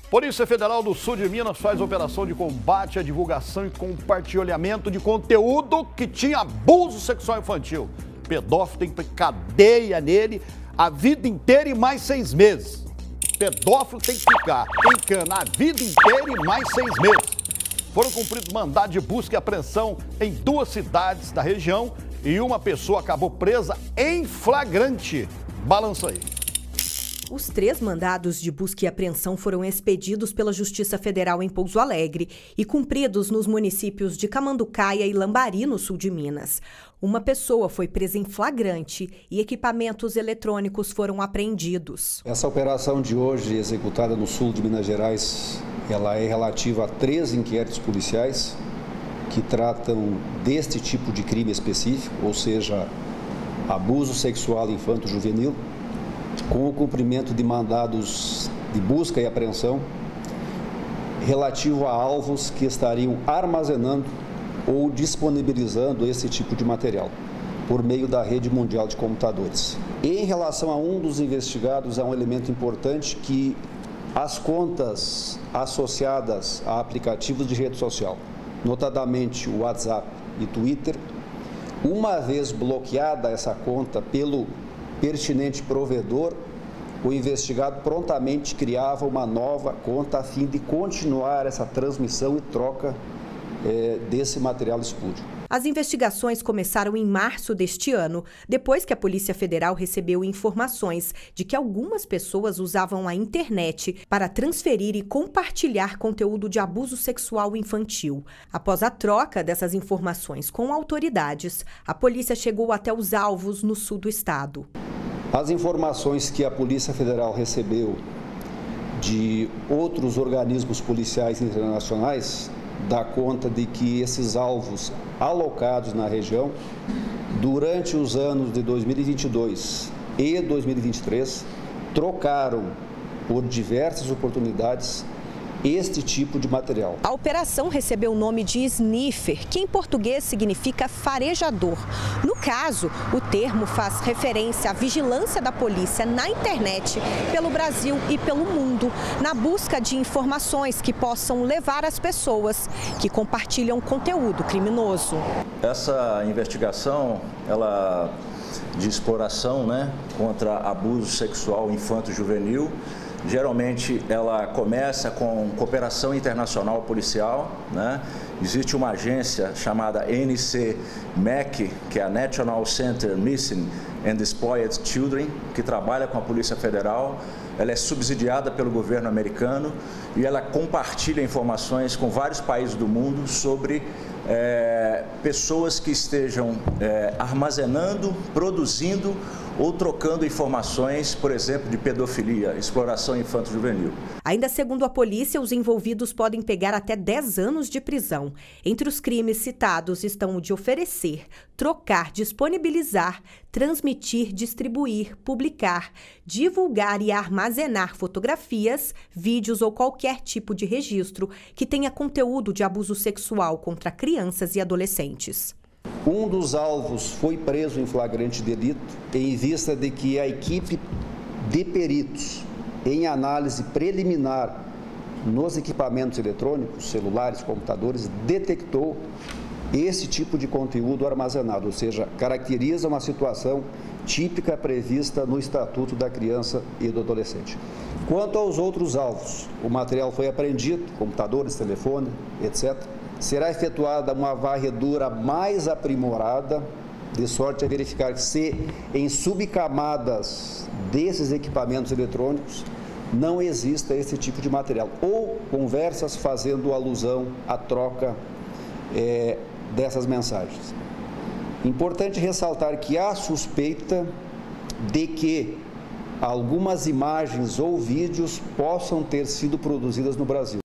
Polícia Federal do Sul de Minas faz operação de combate à divulgação e compartilhamento de conteúdo que tinha abuso sexual infantil. Pedófilo tem cadeia nele a vida inteira e mais 6 meses. Pedófilo tem que ficar em cana a vida inteira e mais 6 meses. Foram cumpridos mandados de busca e apreensão em 2 cidades da região e uma pessoa acabou presa em flagrante. Balança aí. Os 3 mandados de busca e apreensão foram expedidos pela Justiça Federal em Pouso Alegre e cumpridos nos municípios de Camanducaia e Lambari, no sul de Minas. Uma pessoa foi presa em flagrante e equipamentos eletrônicos foram apreendidos. Essa operação de hoje, executada no sul de Minas Gerais, ela é relativa a 3 inquéritos policiais que tratam deste tipo de crime específico, ou seja, abuso sexual infanto-juvenil, com o cumprimento de mandados de busca e apreensão relativo a alvos que estariam armazenando ou disponibilizando esse tipo de material por meio da rede mundial de computadores. Em relação a um dos investigados, há um elemento importante que as contas associadas a aplicativos de rede social, notadamente o WhatsApp e Twitter, uma vez bloqueada essa conta pelo pertinente provedor, o investigado prontamente criava uma nova conta a fim de continuar essa transmissão e troca desse material espúrio. As investigações começaram em março deste ano, depois que a Polícia Federal recebeu informações de que algumas pessoas usavam a internet para transferir e compartilhar conteúdo de abuso sexual infantil. Após a troca dessas informações com autoridades, a polícia chegou até os alvos no sul do estado. As informações que a Polícia Federal recebeu de outros organismos policiais internacionais dá conta de que esses alvos alocados na região, durante os anos de 2022 e 2023, trocaram por diversas oportunidades este tipo de material. A operação recebeu o nome de sniffer, que em português significa farejador. No caso, o termo faz referência à vigilância da polícia na internet, pelo Brasil e pelo mundo, na busca de informações que possam levar as pessoas que compartilham conteúdo criminoso. Essa investigação, ela de exploração, contra abuso sexual infanto-juvenil, geralmente ela começa com cooperação internacional policial, Existe uma agência chamada NCMEC, que é a National Center Missing and Exploited Children, que trabalha com a Polícia Federal. Ela é subsidiada pelo governo americano e ela compartilha informações com vários países do mundo sobre pessoas que estejam armazenando, produzindo ou trocando informações, por exemplo, de pedofilia, exploração infanto-juvenil. Ainda segundo a polícia, os envolvidos podem pegar até 10 anos de prisão. Entre os crimes citados estão o de oferecer, trocar, disponibilizar, transmitir, distribuir, publicar, divulgar e armazenar fotografias, vídeos ou qualquer tipo de registro que tenha conteúdo de abuso sexual contra crianças e adolescentes. Um dos alvos foi preso em flagrante delito em vista de que a equipe de peritos, em análise preliminar nos equipamentos eletrônicos, celulares, computadores, detectou esse tipo de conteúdo armazenado, ou seja, caracteriza uma situação típica prevista no Estatuto da Criança e do Adolescente. Quanto aos outros alvos, o material foi apreendido, computadores, telefone, etc. Será efetuada uma varredura mais aprimorada, de sorte a verificar se em subcamadas desses equipamentos eletrônicos não exista esse tipo de material, ou conversas fazendo alusão à troca dessas mensagens. Importante ressaltar que há suspeita de que algumas imagens ou vídeos possam ter sido produzidas no Brasil.